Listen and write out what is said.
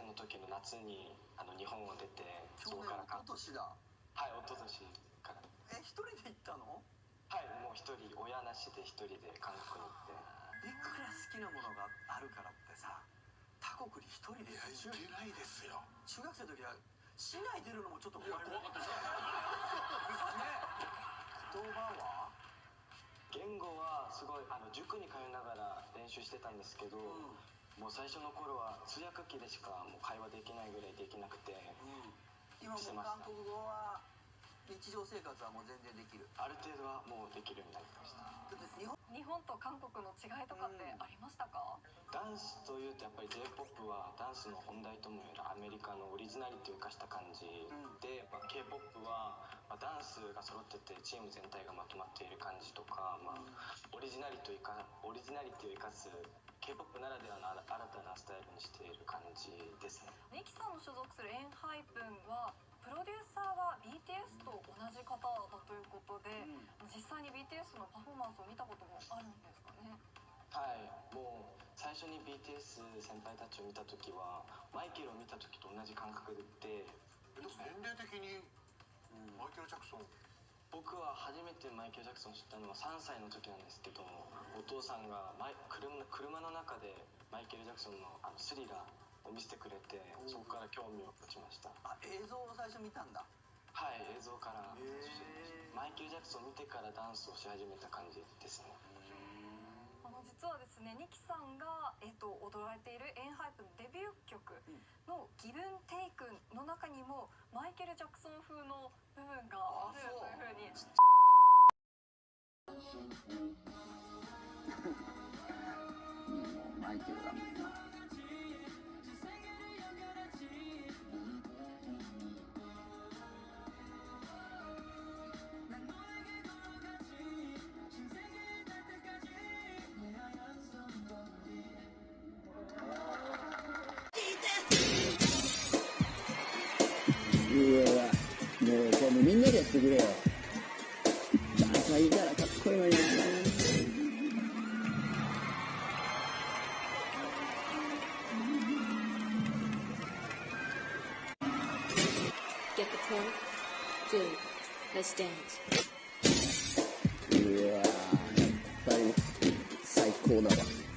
の時の夏に日本を出て、 去年、一昨年だ。 はい、一昨年から。 一人で行ったの？ はい、もう一人、親なしで一人で韓国に行って。 いくら好きなものがあるからってさ、他国に一人で行けないですよ。中学生の時は市内出るのもちょっと怖かったですよ。そうですね。言葉は？ 言語はすごい塾に通いながら練習してたんですけど、もう最初の頃は通訳機でしかもう会話できないぐらいできなくて、 今もう韓国語は日常生活はもう全然できる？ ある程度はもうできるようになりました。 日本と韓国の違いとかってありましたか？ ダンスというとやっぱり J-POP はダンスの本題ともいえるアメリカのオリジナリティを生かした感じで、K-POP はダンスが揃っててチーム全体がまとまっている感じとか、オリジナリティを生かす K-POP ならではの新たなスタイルにしている感じですね。 ニキさんの所属するENHYPENはプロデューサーは BTS と同じ方だということで、実際に BTS のパフォーマンスを見たこともあるんですかね？ はい、もう最初に BTS 先輩たちを見た時はマイケルを見た時と同じ感覚で、 年齢的にマイケル・ジャクソン、 僕は初めてマイケル・ジャクソンを知ったのは3歳の時なんですけど、お父さんが車の中でマイケル・ジャクソンのスリラーを見せてくれて、そこから興味を持ちました。 映像を最初見たんだ。 はい、映像からマイケル・ジャクソンを見てからダンスをし始めた感じですね。 実はですね、ニキさんが、踊られているENHYPENのデビュー曲の「ギブンテイクン」の中にもマイケル・ジャクソン風の部分があるというふうに。 マイケルだもんな。もうこれみんなでやってくれよ。ダンサーいたらかっこいいのにな。 Get the point? Good. Let's dance. やっぱり最高だわ。